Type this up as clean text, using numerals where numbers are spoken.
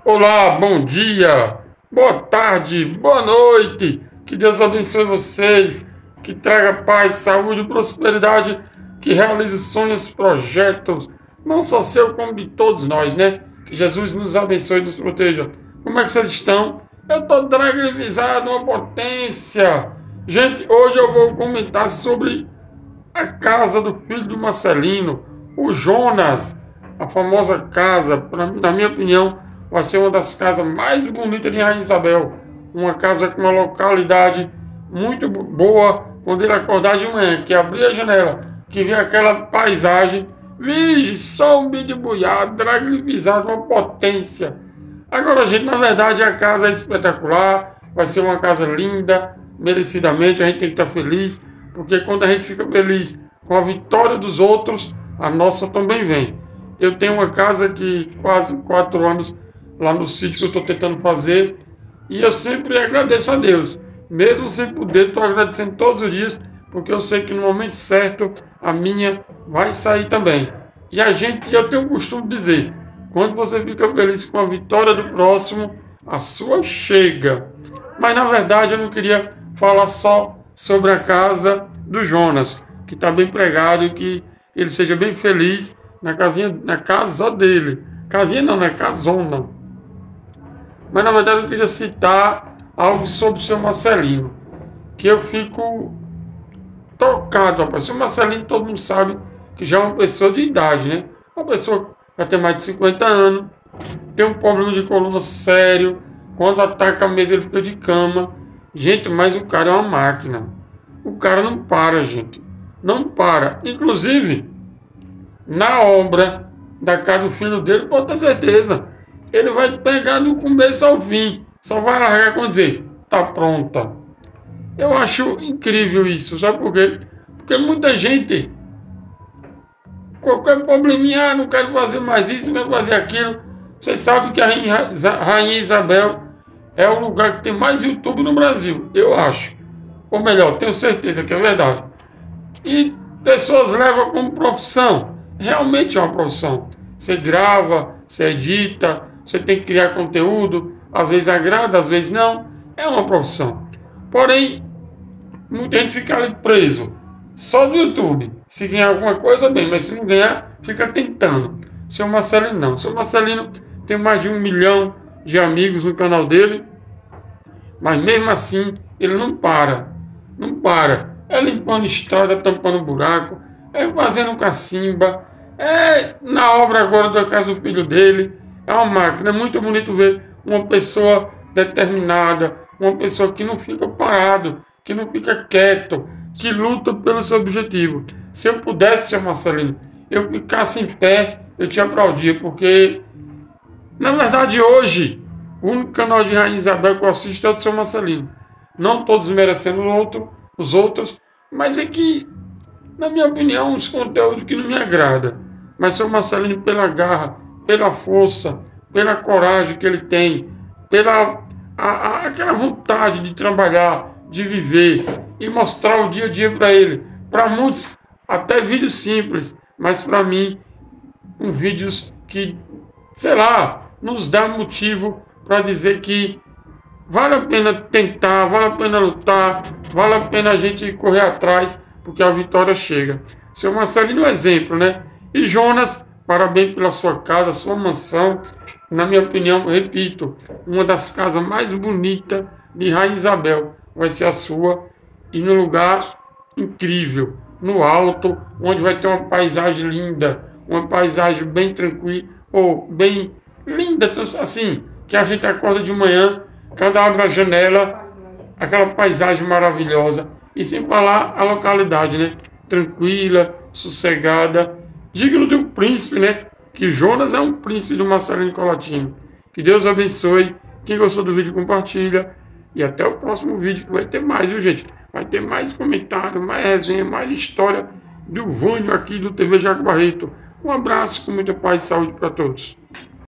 Olá, bom dia, boa tarde, boa noite. Que Deus abençoe vocês, que traga paz, saúde e prosperidade, que realize sonhos, projetos, não só seu, como de todos nós, né? Que Jesus nos abençoe e nos proteja. Como é que vocês estão? Eu tô dragalizado, uma potência. Gente, hoje eu vou comentar sobre a casa do filho do Marcelino, o Jonas, a famosa casa, na minha opinião, vai ser uma das casas mais bonitas de Rainha Isabel. Uma casa com uma localidade muito boa, quando ele acordar de manhã, que abrir a janela, que vê aquela paisagem, vige, só um bicho de boiado, dragilizado, uma potência. Agora, gente, na verdade a casa é espetacular, vai ser uma casa linda, merecidamente, a gente tem que estar feliz, porque quando a gente fica feliz com a vitória dos outros, a nossa também vem. Eu tenho uma casa que quase 4 anos lá no sítio que eu estou tentando fazer, e eu sempre agradeço a Deus. Mesmo sem poder, estou agradecendo todos os dias, porque eu sei que no momento certo a minha vai sair também. E eu tenho o costume de dizer, quando você fica feliz com a vitória do próximo, a sua chega. Mas na verdade eu não queria falar só sobre a casa do Jonas, que está bem pregado e que ele seja bem feliz na casa dele. Casinha não, né? Casona. Mas na verdade eu queria citar algo sobre o seu Marcelino, que eu fico tocado, rapaz. O seu Marcelino, todo mundo sabe que já é uma pessoa de idade, né? Uma pessoa que já tem mais de 50 anos, tem um problema de coluna sério, quando ataca a mesa ele fica de cama. Gente, mas o cara é uma máquina. O cara não para, gente. Não para. Inclusive, na obra da casa do filho dele, pode ter certeza, ele vai pegar do começo ao fim. Só vai largar quando dizer, tá pronta. Eu acho incrível isso, sabe por quê? Porque muita gente, qualquer probleminha, não quero fazer mais isso, não quero fazer aquilo. Vocês sabem que a Rainha Isabel é o lugar que tem mais YouTube no Brasil, eu acho. Ou melhor, tenho certeza que é verdade. E pessoas levam como profissão. Realmente é uma profissão. Você grava, você edita, você tem que criar conteúdo. Às vezes agrada, às vezes não. É uma profissão. Porém, muita gente fica ali preso. Só do YouTube. Se ganhar alguma coisa, bem. Mas se não ganhar, fica tentando. Seu Marcelino não. Seu Marcelino tem mais de 1 milhão de amigos no canal dele. Mas mesmo assim, ele não para. Não para. É limpando estrada, tampando buraco. É fazendo cacimba. É na obra agora da casa do filho dele. É uma máquina. É muito bonito ver uma pessoa determinada. Uma pessoa que não fica parado. Que não fica quieto. Que luta pelo seu objetivo. Se eu pudesse, seu Marcelino, eu ficasse em pé, eu te aplaudia. Porque, na verdade, hoje, o único canal de Rainha Isabel que eu assisto é o do seu Marcelino. Não todos merecendo os outros, mas é que, na minha opinião, os conteúdos que não me agrada. Mas seu Marcelino, pela garra, pela força, pela coragem que ele tem, pela aquela vontade de trabalhar, de viver e mostrar o dia a dia para ele. Para muitos, até vídeos simples, mas para mim, vídeos que, sei lá, nos dá motivo para dizer que vale a pena tentar, vale a pena lutar, vale a pena a gente correr atrás, porque a vitória chega. Seu Marcelino é um exemplo, né? E Jonas, parabéns pela sua casa, sua mansão. Na minha opinião, repito, uma das casas mais bonitas de Rainha Isabel vai ser a sua, e num lugar incrível, no alto, onde vai ter uma paisagem linda, uma paisagem bem tranquila, ou bem linda, assim, que a gente acorda de manhã, quando abre a janela, aquela paisagem maravilhosa. E sem falar a localidade, né? Tranquila, sossegada, digno de um príncipe, né? Que Jonas é um príncipe do Marcelino Collatino. Que Deus abençoe. Quem gostou do vídeo, compartilha. E até o próximo vídeo, que vai ter mais, viu, gente? Vai ter mais comentário, mais resenha, mais história do Vânio aqui do TV Jaco Barreto. Um abraço com muita paz e saúde para todos.